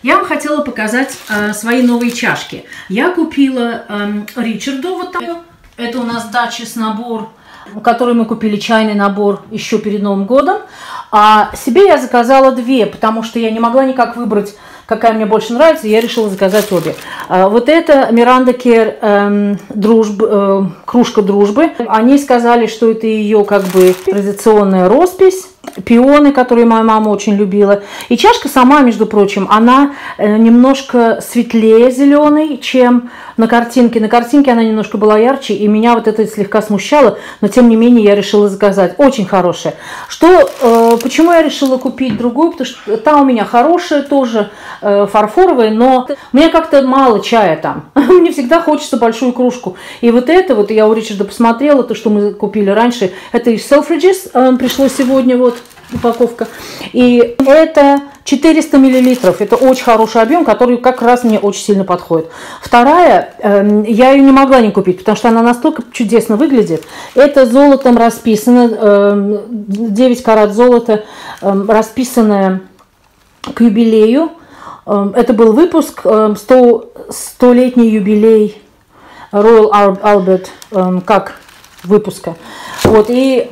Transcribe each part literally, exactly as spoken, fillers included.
Я вам хотела показать э, свои новые чашки. Я купила э, Ричарду вот такую. Это у нас Duchess набор, который мы купили, чайный набор еще перед Новым годом. А себе я заказала две, потому что я не могла никак выбрать, какая мне больше нравится, и я решила заказать обе. А, вот это Miranda Kerr эм, дружб, э, кружка дружбы. Они сказали, что это ее как бы традиционная роспись. Пионы, которые моя мама очень любила. И чашка сама, между прочим, она немножко светлее зеленой, чем на картинке. На картинке она немножко была ярче, и меня вот это слегка смущало, но тем не менее я решила заказать. Очень хорошая. Что, э, почему я решила купить другую? Потому что та у меня хорошая, тоже э, фарфоровая, но мне как-то мало чая там. Мне всегда хочется большую кружку. И вот это вот, я у Ричарда посмотрела, то, что мы купили раньше, это из Selfridges, э, пришло сегодня вот упаковка. И это четыреста миллилитров. Это очень хороший объем, который как раз мне очень сильно подходит. Вторая, э, я ее не могла не купить, потому что она настолько чудесно выглядит. Это золотом расписано, э, девять карат золота, э, расписанное к юбилею. Э, это был выпуск, э, сто-летний юбилей Royal Albert, э, как выпуска. Вот, и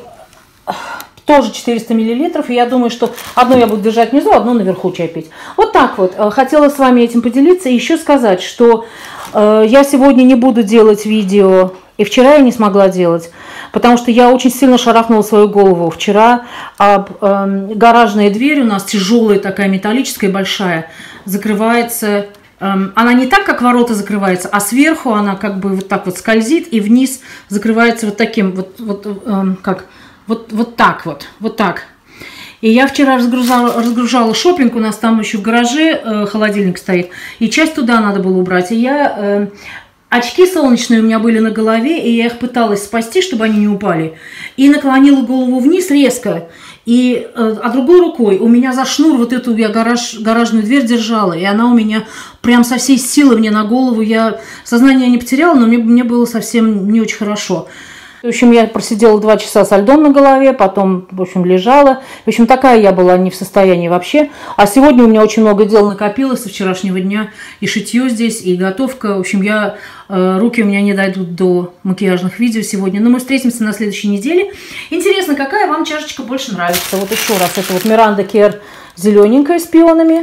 тоже четыреста миллилитров, и я думаю, что одно я буду держать внизу, одно наверху чай пить. Вот так вот. Хотела с вами этим поделиться и еще сказать, что э, я сегодня не буду делать видео, и вчера я не смогла делать, потому что я очень сильно шарахнула свою голову вчера об э, гаражная дверь, у нас тяжелая такая металлическая, большая, закрывается. Э, она не так, как ворота закрывается, а сверху она как бы вот так вот скользит, и вниз закрывается вот таким вот, вот э, как... Вот, вот так вот, вот так. И я вчера разгружала, разгружала шопинг, у нас там еще в гараже э, холодильник стоит, и часть туда надо было убрать. И я, э, очки солнечные у меня были на голове, и я их пыталась спасти, чтобы они не упали. И наклонила голову вниз резко, и, э, а другой рукой у меня за шнур вот эту я гараж, гаражную дверь держала, и она у меня прям со всей силы мне на голову. Я сознание не потеряла, но мне, мне было совсем не очень хорошо. В общем, я просидела два часа со льдом на голове, потом, в общем, лежала. В общем, такая я была не в состоянии вообще. А сегодня у меня очень много дел накопилось со вчерашнего дня. И шитье здесь, и готовка. В общем, я, э, руки у меня не дойдут до макияжных видео сегодня. Но мы встретимся на следующей неделе. Интересно, какая вам чашечка больше нравится? Вот еще раз. Это вот Miranda Kerr зелененькая с пионами.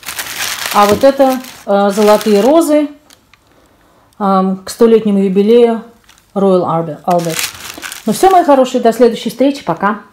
А вот это э, золотые розы э, к столетнему юбилею Royal Albert. Ну все, мои хорошие, до следующей встречи. Пока.